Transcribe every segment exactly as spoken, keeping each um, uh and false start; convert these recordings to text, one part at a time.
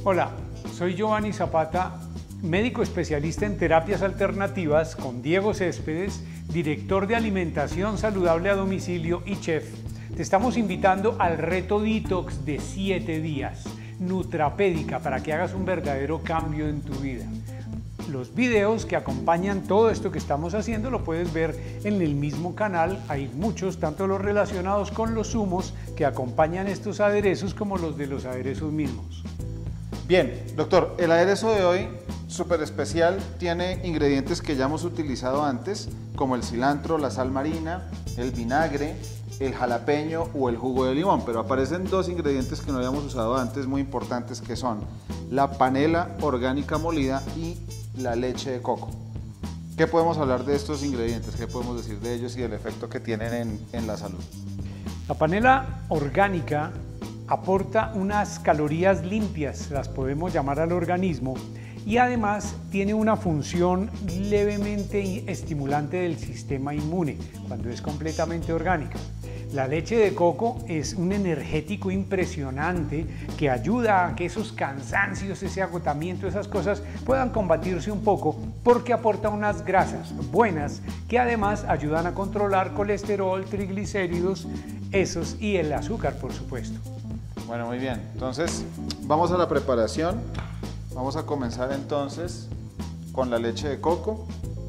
Hola, soy Giovanni Zapata, médico especialista en terapias alternativas con Diego Céspedes, director de alimentación saludable a domicilio y chef. Te estamos invitando al reto detox de siete días, Nutrapédica, para que hagas un verdadero cambio en tu vida. Los videos que acompañan todo esto que estamos haciendo lo puedes ver en el mismo canal. Hay muchos, tanto los relacionados con los zumos que acompañan estos aderezos como los de los aderezos mismos. Bien, doctor, el aderezo de hoy, súper especial, tiene ingredientes que ya hemos utilizado antes, como el cilantro, la sal marina, el vinagre, el jalapeño o el jugo de limón, pero aparecen dos ingredientes que no habíamos usado antes, muy importantes, que son la panela orgánica molida y la leche de coco. ¿Qué podemos hablar de estos ingredientes? ¿Qué podemos decir de ellos y del efecto que tienen en, en la salud? La panela orgánica aporta unas calorías limpias, las podemos llamar al organismo, y además tiene una función levemente estimulante del sistema inmune cuando es completamente orgánica. La leche de coco es un energético impresionante que ayuda a que esos cansancios, ese agotamiento, esas cosas puedan combatirse un poco porque aporta unas grasas buenas que además ayudan a controlar colesterol, triglicéridos, esos y el azúcar, por supuesto. Bueno, muy bien. Entonces, vamos a la preparación. Vamos a comenzar entonces con la leche de coco.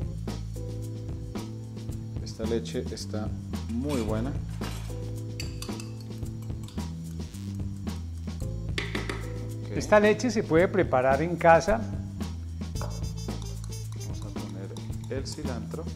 Esta leche está muy buena. Okay. Esta leche se puede preparar en casa. Vamos a poner el cilantro.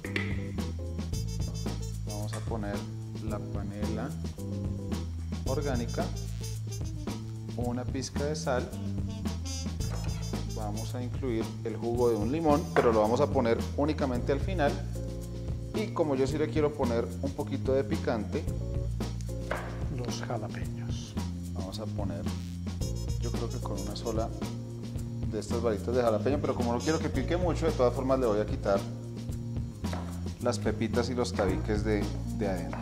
Vamos a poner la panela orgánica. Una pizca de sal. Vamos a incluir el jugo de un limón, pero lo vamos a poner únicamente al final. Y como yo sí le quiero poner un poquito de picante, los jalapeños. Vamos a poner, yo creo que con una sola de estas varitas de jalapeño, pero como no quiero que pique mucho, de todas formas le voy a quitar las pepitas y los tabiques de, de adentro.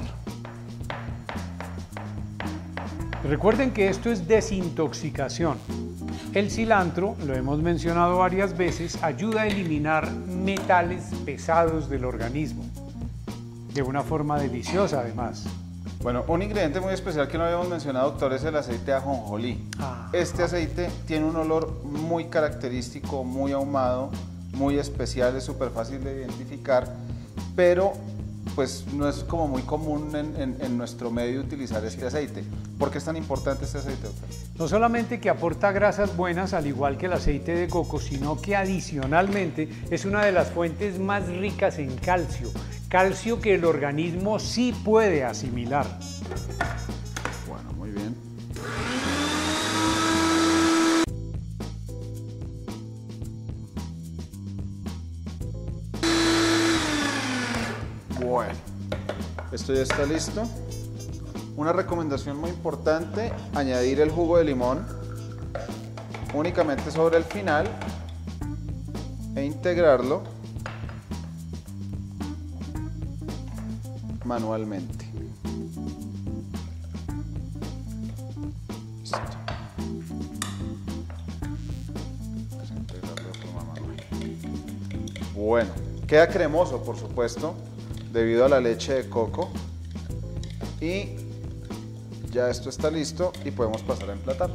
Recuerden que esto es desintoxicación. El cilantro, lo hemos mencionado varias veces, ayuda a eliminar metales pesados del organismo, de una forma deliciosa además. Bueno, un ingrediente muy especial que no habíamos mencionado, doctor, es el aceite de ajonjolí. Ah. Este aceite tiene un olor muy característico, muy ahumado, muy especial, es súper fácil de identificar, pero pues no es como muy común en, en, en nuestro medio utilizar este aceite. ¿Por qué es tan importante este aceite, doctor? No solamente que aporta grasas buenas, al igual que el aceite de coco, sino que adicionalmente es una de las fuentes más ricas en calcio. Calcio que el organismo sí puede asimilar. Bueno, muy bien. Bueno, esto ya está listo. Una recomendación muy importante, añadir el jugo de limón únicamente sobre el final e integrarlo manualmente. Listo. Vamos a integrarlo de forma manual. Bueno, queda cremoso, por supuesto, debido a la leche de coco, y ya esto está listo y podemos pasar a emplatar.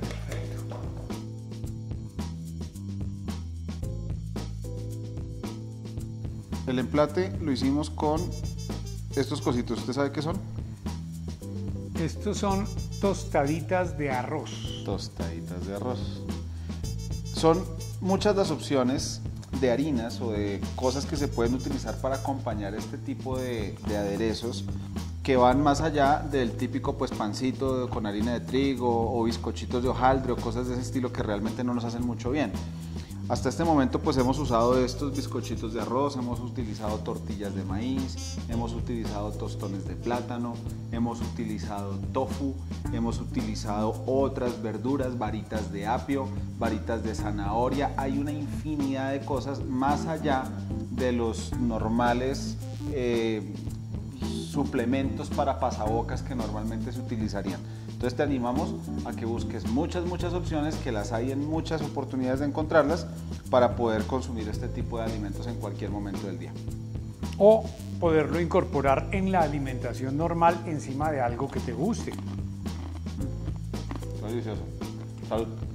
El emplate lo hicimos con estos cositos. ¿Usted sabe qué son? Estos son tostaditas de arroz. Tostaditas de arroz. Son muchas las opciones de harinas o de cosas que se pueden utilizar para acompañar este tipo de, de aderezos, que van más allá del típico pues pancito con harina de trigo o bizcochitos de hojaldre o cosas de ese estilo que realmente no nos hacen mucho bien. Hasta este momento pues hemos usado estos bizcochitos de arroz, hemos utilizado tortillas de maíz, hemos utilizado tostones de plátano, hemos utilizado tofu, hemos utilizado otras verduras, varitas de apio, varitas de zanahoria. Hay una infinidad de cosas más allá de los normales eh, suplementos para pasabocas que normalmente se utilizarían. Entonces te animamos a que busques muchas, muchas opciones, que las hay en muchas oportunidades de encontrarlas para poder consumir este tipo de alimentos en cualquier momento del día. O poderlo incorporar en la alimentación normal encima de algo que te guste. Está delicioso. Salud.